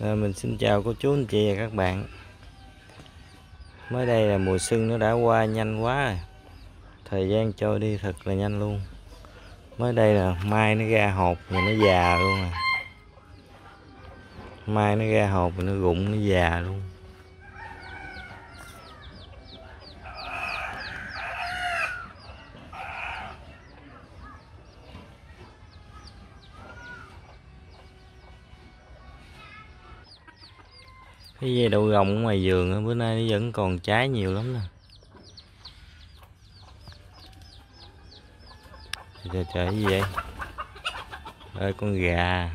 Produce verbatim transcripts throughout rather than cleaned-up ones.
À, mình xin chào cô chú anh chị và các bạn. Mới đây là mùa xuân nó đã qua nhanh quá rồi. Thời gian trôi đi thật là nhanh luôn. Mới đây là mai nó ra hột và nó già luôn à. Mai nó ra hột và nó rụng, nó già luôn. Cái dây đậu gồng ở ngoài vườn bữa nay nó vẫn còn trái nhiều lắm nè. Trời trời, cái gì vậy? Ơi, con gà.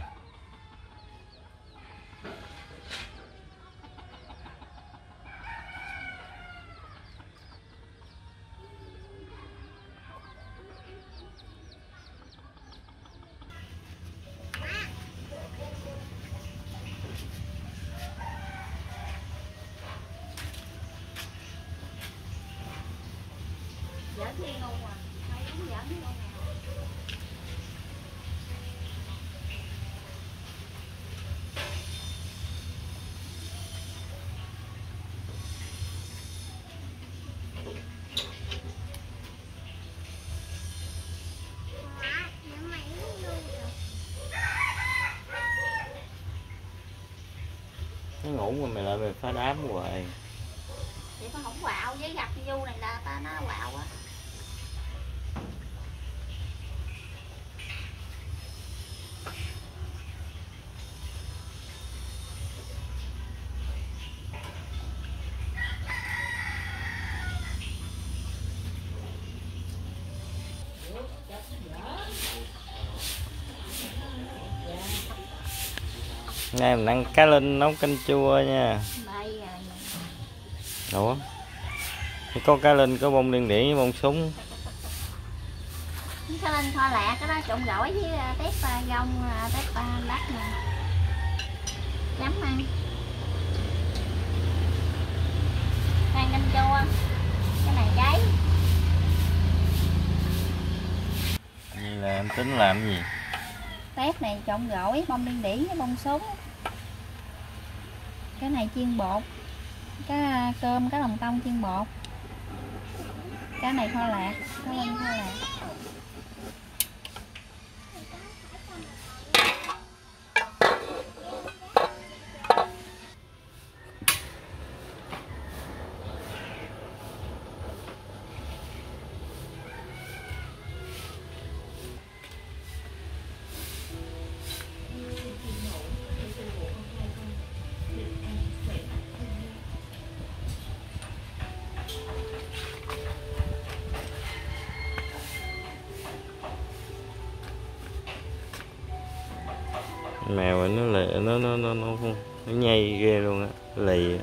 Nó ngủ mà mày lại mày phá đám hoài. Vậy con không quạo với gặp Du này là ta nó quạo á. Nay mình ăn cá linh nấu canh chua nha. Ủa? Có cá linh, có bông điên điển với bông súng. Cá linh kho lạc, cái đó trộn gỏi với tép gông, tép đất nè. Chấm ăn. Ăn canh chua. Cái này cháy. Vậy là em tính làm cái gì? Tép này trộn gỏi, bông điên điển với bông súng. Cái này chiên bột. Cá cơm, cá lòng tông chiên bột. Cá này kho lạc, cá linh kho lạc. Mèo nó lì, nó nó nó nó nó nhây ghê luôn á, lì.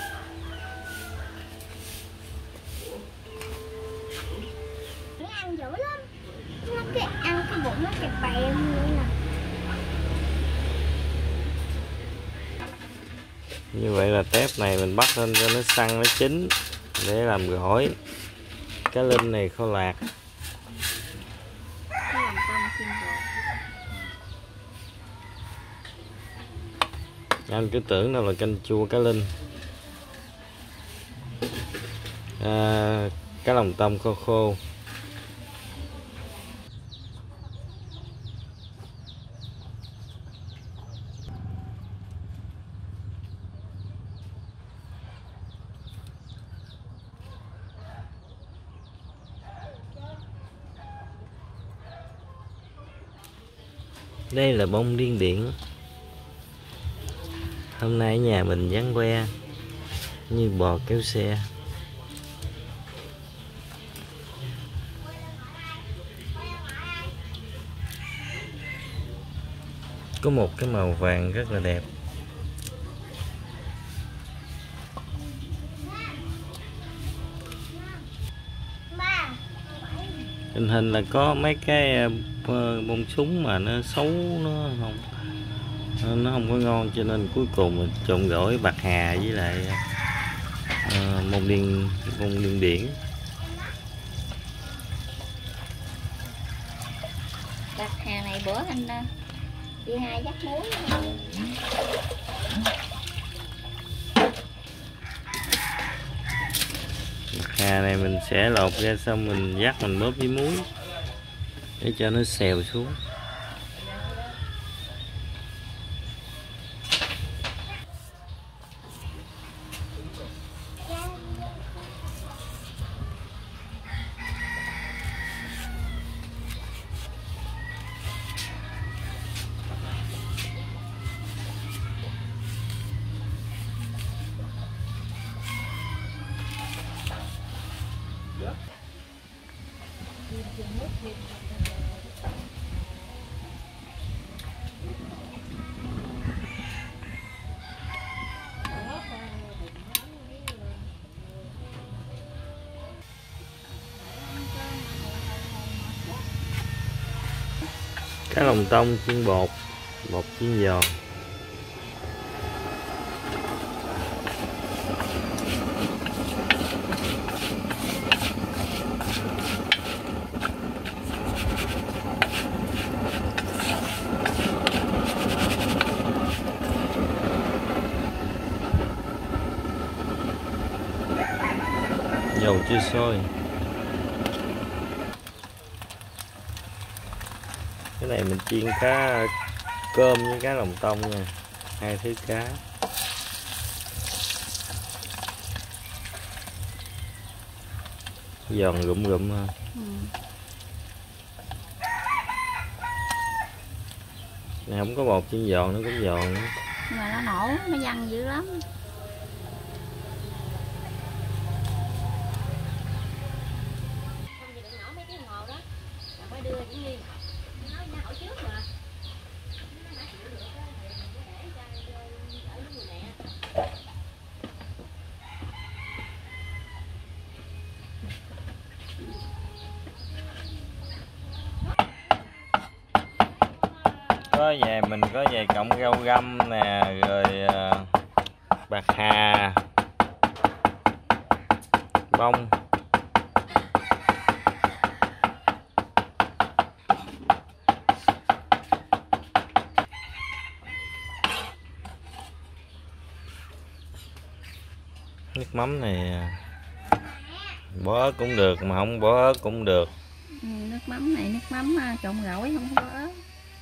Nó ăn dữ lắm. Nó cái ăn cái bụng nó kẹp bèm luôn nè. Như vậy là tép này mình bắt lên cho nó săn nó chín để làm gỏi. Cá linh này kho lạc. Anh cứ tưởng đâu là canh chua cá linh. À, cá lòng tông khô khô. Đây là bông điên điển. Hôm nay ở nhà mình vắng que như bò kéo xe. Có một cái màu vàng rất là đẹp. Tình hình là có mấy cái bông súng mà nó xấu, nó không nó không có ngon, cho nên cuối cùng mình trộn gỏi bạc hà với lại uh, bông điên bông điên điển. Bạc hà này bữa anh đi hai dắt muối. Bạc hà này mình sẽ lột ra xong mình dắt mình bóp với muối để cho nó xèo xuống. Cá lòng tông chiên bột, bột chiên giòn. Dầu chưa sôi. Cái này mình chiên cá cơm với cá lòng tông nha, hai thứ cá. Giòn rụm rụm ha. Ừ. Này không có bột chiên giòn nó cũng giòn nữa. Mà nó nổ, nó văng dữ lắm. Có về mình có về cọng rau găm nè, rồi uh, bạc hà, bông, nước mắm này bỏ ớt cũng được mà không bỏ ớt cũng được. Ừ, nước mắm này nước mắm trộn gỏi không có ớt.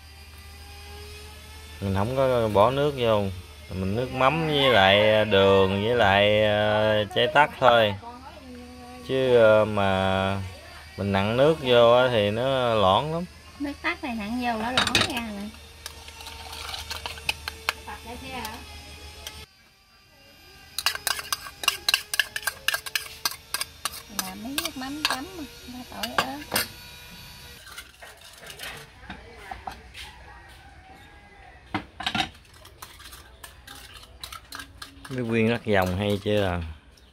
Mình không có bỏ nước vô, mình nước mắm với lại đường với lại trái tắc thôi, chứ mà mình nặn nước vô thì nó loãng lắm. Nước tắc này nặn vô nó loãng ra rồi. Làm mấy nước mắm chấm nó tỏi ớt. Cái viên lắc vòng hay chưa?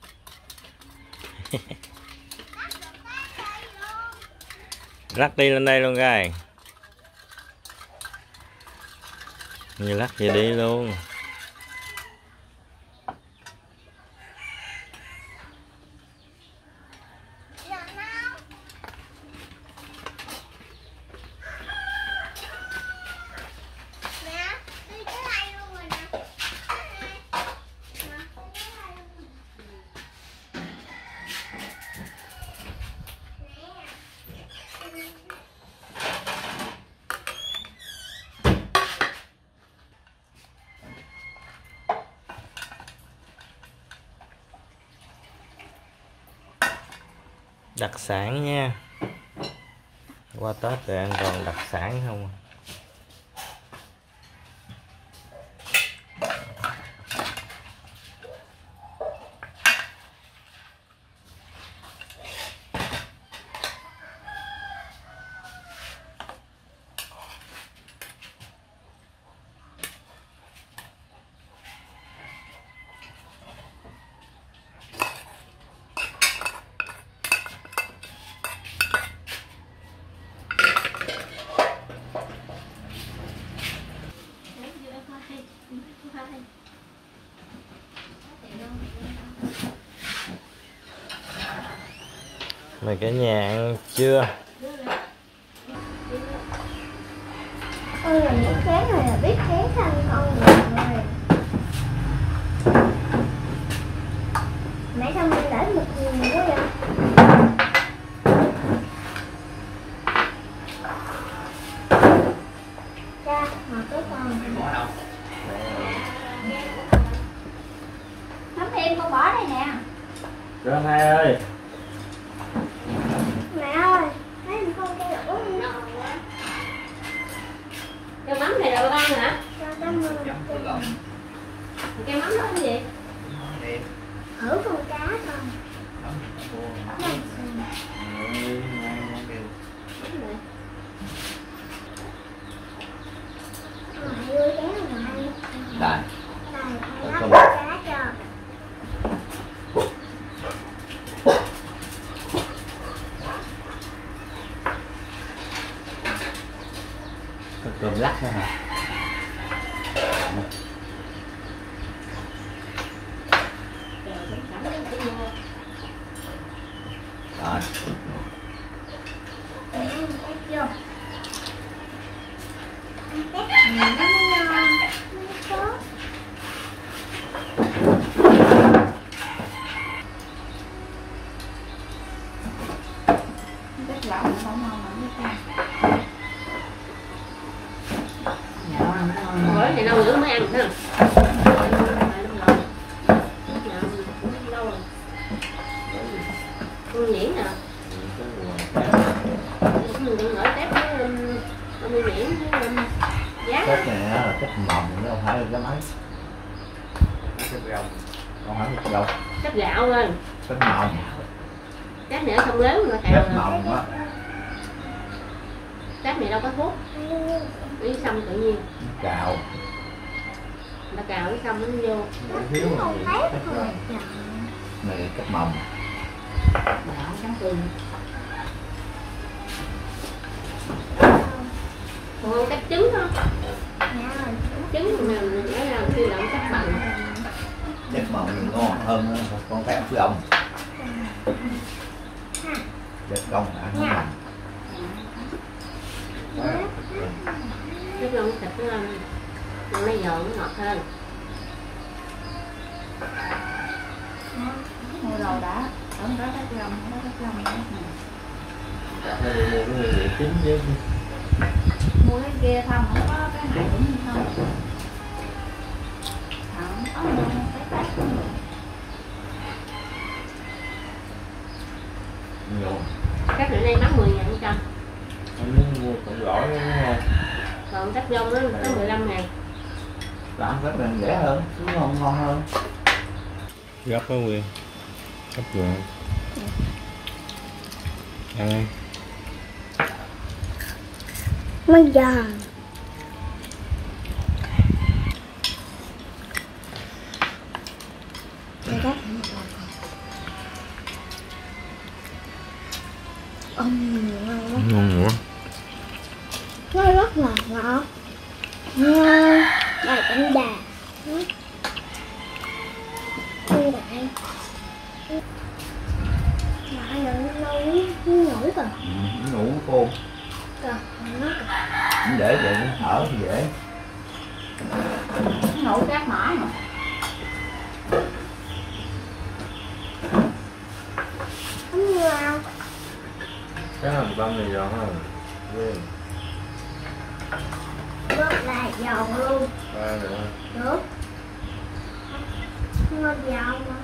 Lắc đi lên đây luôn coi. Như lắc về đi luôn. Đặc sản nha, qua Tết rồi ăn còn đặc sản không. Mày cả nhà ăn chưa? Con làm những cái này là biết thế thành con rồi. Mẹ sao mẹ để một nhiều quá vậy? Cha, ngồi cái con. Bỏ đâu? Nắm thêm con bỏ đây nè. Cho hai ơi. Mẹ ơi, thấy con cây đũa không? Cái mắm này là ba ăn hả? Cho cảm ơn. Cái mắm đó cái gì? Thử con cá thôi. Mày ơi kéo lại. Đây. Đây, con bắt cá cho. Có cơm lắc đó hả? Rồi. Ăn tép vô. Ăn tép thì nó mới ngon. Nó mới tốt. Cái lẩu không ngon mà biết không? Hỏi này lâu nữa mới ăn ha. Con nhuyễn nè. Đừng gửi tép với con nhuyễn với giá. Tép này là tép mầm chứ không phải là cái máy. Tép rau. Không phải tép đâu. Tép gạo thôi. Tép mầm. Tép này ở sông Lớn người ta Tép xào. mầm á. Tép này đâu có thuốc. Đi xong tự nhiên. Cào. Người ta cào cái xong nó vô. Thiếu Con rồi. tép Tép rồi. rồi. Này tép mầm. Gạo trắng tương. Còn tép trứng không? Mẹ ơi. Trứng mà nó là khi làm tép bằng. Tép mầm thì ngon hơn á, con tép với ông. Tép công ăn nó mầm. Tép lông thịt nó ăn. Nó giòn nó ngọt hơn. Mua đồ đã. Ở đó cái lòng, đó cái lòng đó. Mua cái nguyên liệu chính chứ. Mua cái kia không, không có cái này cũng không. Không có mua cái tách cũng được. Nhiều. Các bữa nay bán mười ngàn một trăm. Anh muốn mua cọng gỏi đúng không? Còn tép dông nó có mười lăm ngàn. Làm tép này rẻ hơn, đúng không? Ngon hơn. Gấp có Nguyên. Gấp vừa. Ăn đi. Bây giờ. Đây đó. Ông ngon quá. Ngon quá. Nó rất là ngọt. Ngon. Đây cánh đà. Đây lại. Lại là nó lâu nó nổi rồi. Ừ, ngủ cô. Rồi, nó Để vậy nó thở thì dễ. Ngủ cát mỏi mà. không ngon. Cái hầm tâm này giòn hơn. Nguyên. Rất là giòn luôn. Ba nữa. Được. Ngon giòn mà.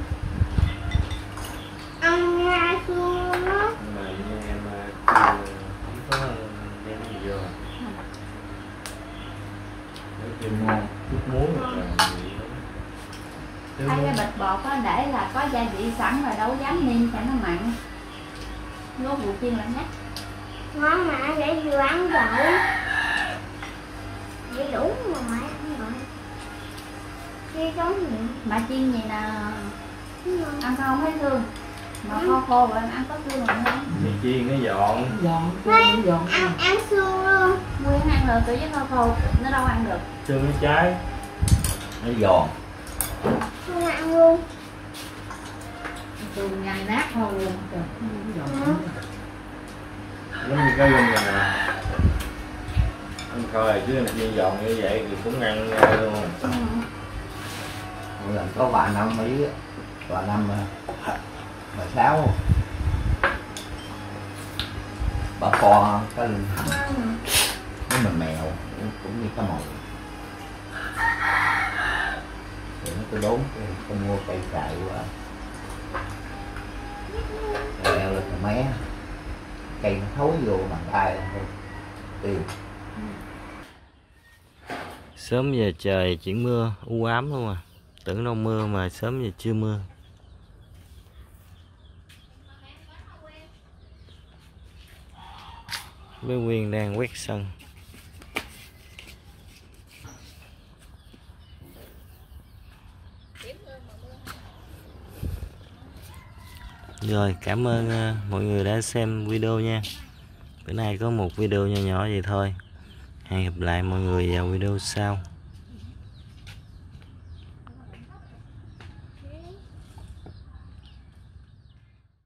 Ăn ngay xương luôn á. Nhưng mà như em chưa không có đem gì vô. Để kim ngon. Chút muối hoặc là gì đó. Thấy cái bịch bột á để là có gia vị sẵn rồi đâu dám nêm cho nó mặn. Lốt vụ chiên là nhắc. Ngon mà để vừa ăn rồi. Để đủ mà mẹ ăn rồi. Đi trốn gì? Bà chiên gì nè, Ngon. ăn không thấy thương. Mà khô khô rồi ăn có thương rồi không? Mì chiên nó giòn. Giòn. Thấy, Giòn. ăn, ăn xương luôn. Nguyên ăn được tự với khô khô, nó đâu ăn được. Xương nó cháy. Nó giòn. Không ăn luôn. Thường nhai nát thôi luôn. Ừ. Giống như cái lưng này nè. Anh coi chứ anh chiên giòn như vậy thì cũng ăn luôn. Một lần có bà năm Mỹ á, vào năm bà sáu bà con cái lưng thẳng với mình mèo cũng như cái mồi thì nó cứ đốn tôi mua cây chạy quá leo lên cái mé cây nó thối vô bàn tay thôi tiêu. Sớm giờ trời chuyển mưa u ám luôn à, tưởng đâu mưa mà sớm giờ chưa mưa. Bé Nguyên đang quét sân. Rồi, cảm ơn uh, mọi người đã xem video nha. Bữa nay có một video nhỏ nhỏ vậy thôi. Hẹn gặp lại mọi người vào video sau.